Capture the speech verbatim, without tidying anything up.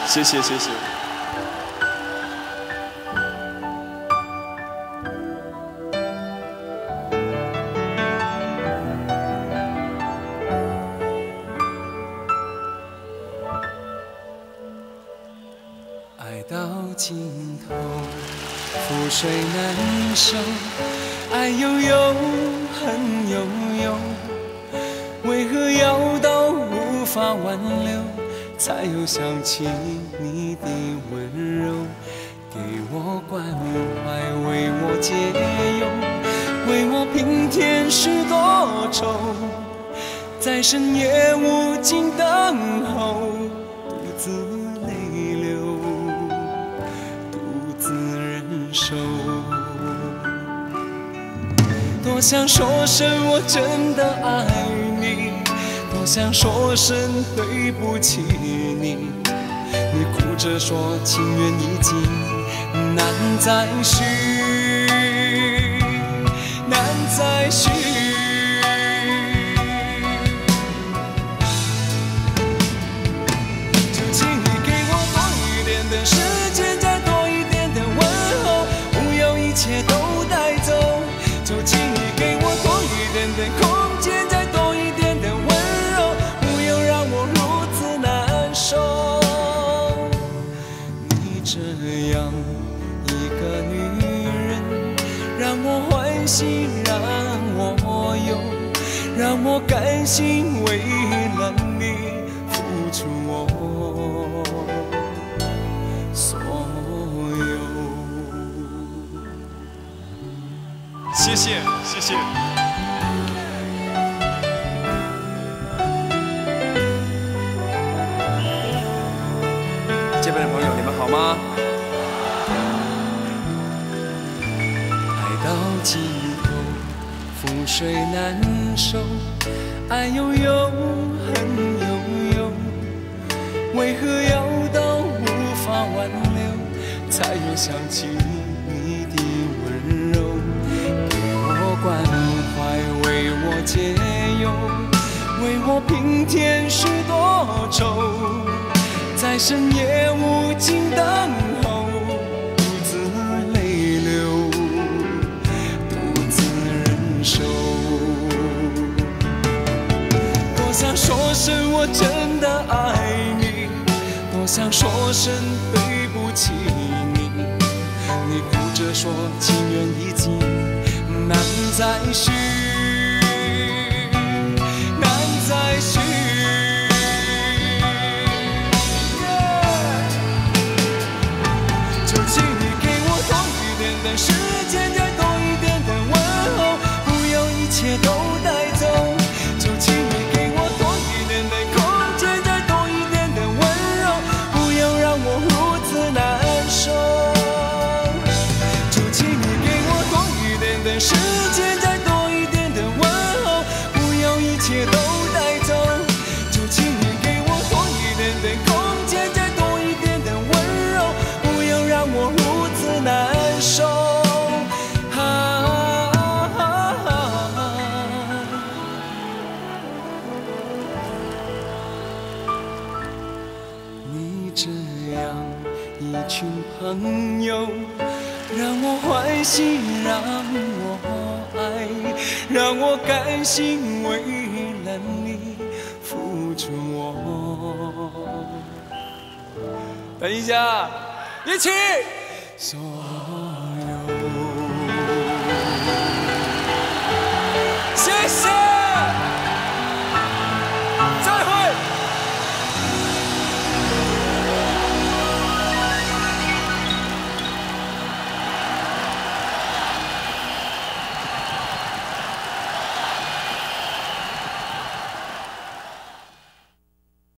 谢谢谢谢。 爱到尽头，覆水难收，爱悠悠，恨悠悠，为何要到无法挽留，才又想起你的温柔？给我关怀，为我解忧，为我平添许多愁，在深夜无尽等候，独自泪流，独自忍受。多想说声我真的爱你，多想说声对不起你，你哭着说情缘已尽，难再续，难再续。就请你给我多一点的时间，再多一点的问候，不要一切都带走。就请你给我多一点的空间，再多一点的温柔，不要让我如此难受。你这样一个女人，让我欢喜，让我忧，让我甘心为了你付出我所有。 谢谢谢谢。 这边的朋友，你们好吗？爱到尽头，覆水难收，爱悠悠，恨悠悠，为何要到无法挽留，才又想起你的温柔？给我关怀，为我解忧，为我平添许多愁，在深夜无尽等候，独自泪流，独自忍受。多想说声我真的爱你，多想说声对不起你，你哭着说情缘已尽，难再续，难再续。就请你给我多一点的时间，再多一点的问候，不要一切都带走。就请你给我多一点的空间，再多一点的温柔，不要让我如此难受。就请你给我多一点的时间，再多一点的问候，不要一切都带走。就请你给我多一点的空间，再多一点的温柔，不要让我如此难受。啊啊啊啊你这样一群朋友，让我欢喜，让我爱，让我甘心为了你付出我。等一下，一起。所